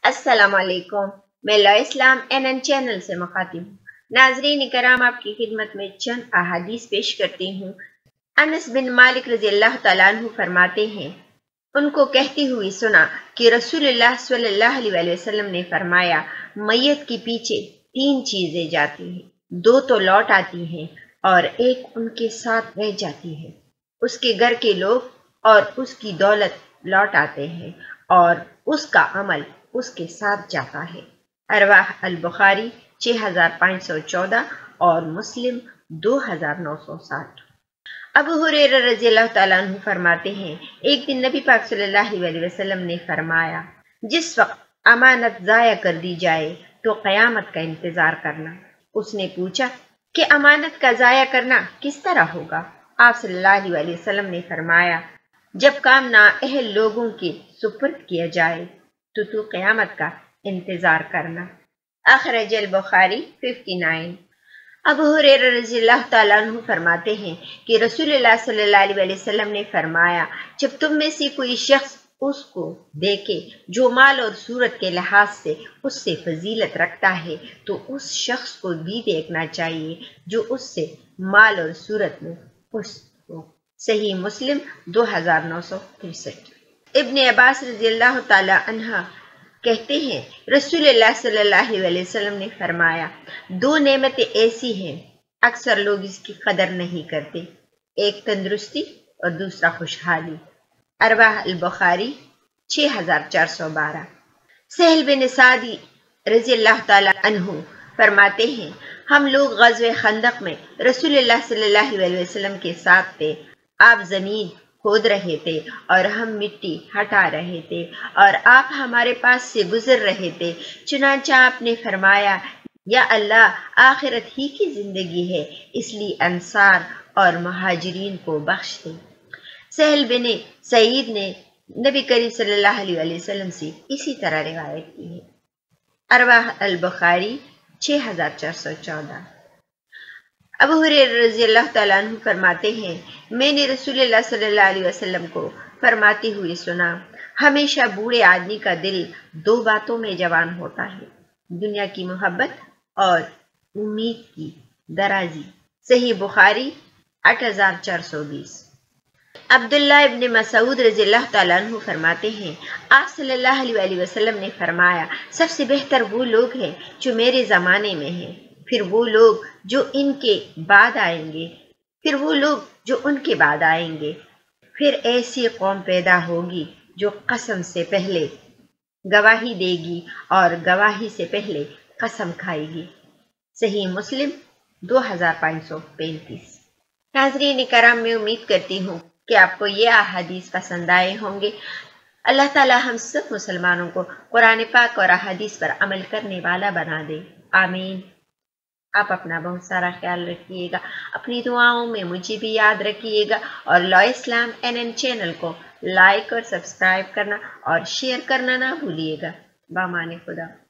السلام علیکم، میں لو اسلام NN چینل سے مخاطب ہوں۔ ناظرین کرام، آپ کی خدمت میں چند احادیث پیش کرتی ہوں۔ انس بن مالک رضی اللہ تعالیٰ عنہ فرماتے ہیں، ان کو کہتی ہوئی سنا کہ رسول اللہ صلی اللہ علیہ وسلم نے فرمایا، میت کے پیچھے 3 چیزیں جاتی ہیں، 2 تو لوٹ آتی ہیں اور ایک ان کے ساتھ رہ جاتی ہے۔ اس کے گھر کے لوگ اور اس کی دولت لوٹ آتے ہیں اور اس کا عمل اس کے ساتھ جاتا ہے۔ ارواح البخاری 6514 اور مسلم 2960۔ ابو ہریرہ رضی اللہ تعالیٰ عنہ فرماتے ہیں، ایک دن نبی پاک صلی اللہ علیہ وسلم نے فرمایا، جس وقت امانت ضائع کر دی جائے تو قیامت کا انتظار کرنا۔ اس نے پوچھا کہ امانت کا ضائع کرنا کس طرح ہوگا؟ آپ صلی اللہ علیہ وسلم نے فرمایا، جب کام نااہل لوگوں کے سپرد کیا جائے تو قیامت کا انتظار کرنا۔ اخرج البخاری 59۔ ابو ہریرہ رضی اللہ تعالیٰ عنہ فرماتے ہیں کہ رسول اللہ صلی اللہ علیہ وسلم نے فرمایا، جب تم میں سے کوئی شخص اس کو دیکھے جو مال اور صورت کے لحاظ سے اس سے فضیلت رکھتا ہے تو اس شخص کو بھی دیکھنا چاہیے جو اس سے مال اور صورت میں خوش ہو۔ صحیح مسلم 2963۔ ابن عباس رضی اللہ تعالیٰ عنہ کہتے ہیں، رسول اللہ صلی اللہ علیہ وسلم نے فرمایا، 2 نعمتیں ایسی ہیں اکثر لوگ اس کی قدر نہیں کرتے، ایک تندرستی اور دوسرا خوشحالی۔ ارواح البخاری 6412۔ سہل بن سعدی رضی اللہ تعالیٰ عنہ فرماتے ہیں، ہم لوگ غزوہ خندق میں رسول اللہ صلی اللہ علیہ وسلم کے ساتھ تھے۔ آپ زمین کھود رہے تھے اور ہم مٹی ہٹا رہے تھے اور آپ ہمارے پاس سے گزر رہے تھے، چنانچہ آپ نے فرمایا، یا اللہ، آخرت ہی کی زندگی ہے، اس لیے انصار اور مہاجرین کو بخش دے۔ سہل بن سعید نے نبی کریم صلی اللہ علیہ وسلم سے اسی طرح روایت کی ہے۔ ارواح البخاری 6414۔ ابو ہریرہ رضی اللہ تعالیٰ عنہ فرماتے ہیں، میں نے رسول اللہ صلی اللہ علیہ وسلم کو فرماتے ہوئے سنا، ہمیشہ بوڑھے آدمی کا دل 2 باتوں میں جوان ہوتا ہے، دنیا کی محبت اور امید کی درازی۔ صحیح بخاری 8420۔ عبداللہ ابن مسعود رضی اللہ تعالیٰ عنہ فرماتے ہیں، آپ صلی اللہ علیہ وسلم نے فرمایا، سب سے بہتر وہ لوگ ہیں جو میرے زمانے میں ہیں، پھر وہ لوگ جو ان کے بعد آئیں گے، پھر وہ لوگ جو ان کے بعد آئیں گے، پھر ایسی قوم پیدا ہوگی جو قسم سے پہلے گواہی دے گی اور گواہی سے پہلے قسم کھائے گی۔ صحیح مسلم 2535۔ ناظرین کرام، میں امید کرتی ہوں کہ آپ کو یہ احادیث پسند آئے ہوں گے۔ اللہ تعالی ہم سب مسلمانوں کو قرآن پاک اور احادیث پر عمل کرنے والا بنا دے، آمین۔ آپ اپنا بہت سارا خیال رکھیے گا، اپنی دعاؤں میں مجھے بھی یاد رکھیے گا، اور لو اسلام NN چینل کو لائک اور سبسکرائب کرنا اور شیئر کرنا نہ بھولیے گا۔ بامان خدا۔